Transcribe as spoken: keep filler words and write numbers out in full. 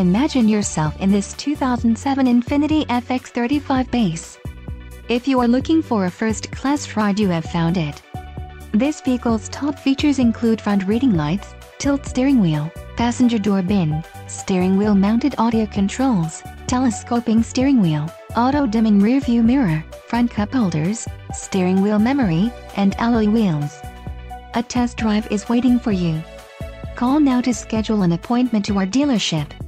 Imagine yourself in this two thousand seven Infiniti F X thirty-five base. If you are looking for a first-class ride, you have found it. This vehicle's top features include front reading lights, tilt steering wheel, passenger door bin, steering wheel mounted audio controls, telescoping steering wheel, auto-dimming rear-view mirror, front cup holders, steering wheel memory, and alloy wheels. A test drive is waiting for you. Call now to schedule an appointment to our dealership.